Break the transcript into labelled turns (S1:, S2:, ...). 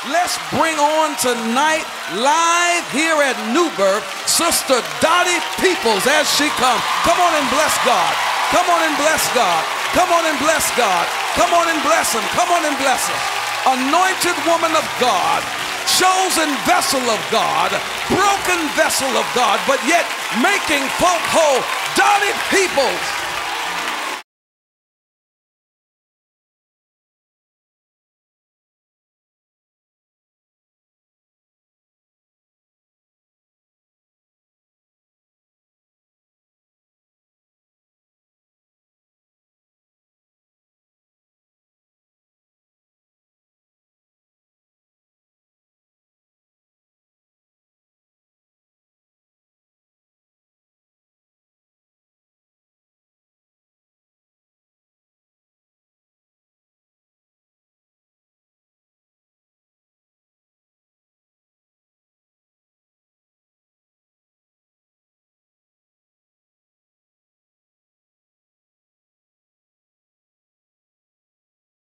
S1: Let's bring on tonight, live here at New Birth, Sister Dottie Peoples as she comes. Come on and bless God. Come on and bless God. Come on and bless God. Come on and bless him. Come on and bless him. Anointed woman of God, chosen vessel of God, broken vessel of God, but yet making folk whole. Dottie Peoples.